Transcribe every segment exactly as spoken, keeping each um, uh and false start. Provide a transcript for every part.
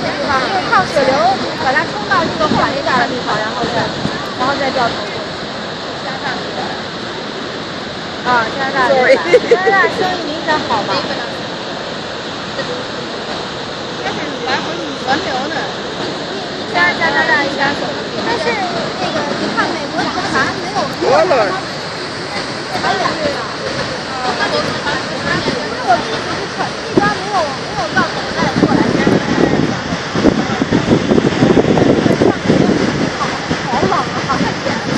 地方，就是靠水流把它冲到这个缓一点的地方，然后再然后再掉头过去。加拿大啊，加拿大对，加拿大生意明显好嘛。 但是来回轮流呢。 加加拿大应该走得比但是那个你看美国长达没有多了，还有这个，那都是他那我的意思是，这边没有没有要等待过来加拿大人的。好冷啊！好太甜了。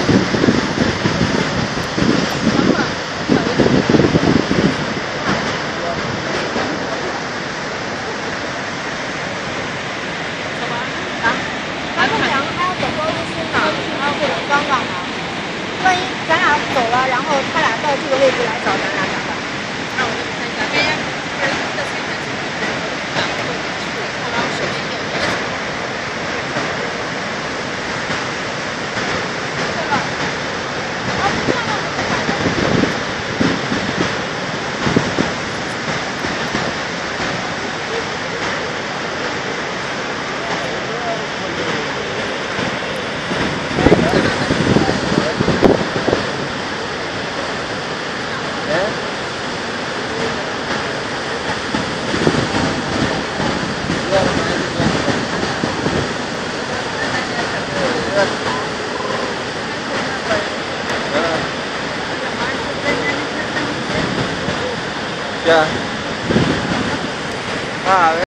万一咱俩走了，然后他俩到这个位置来找咱俩咋办？ 那我给你看一下，哎呀，这这现在是看到手机有这个。对了，啊，不看到怎么买的？ Yeah. Ah,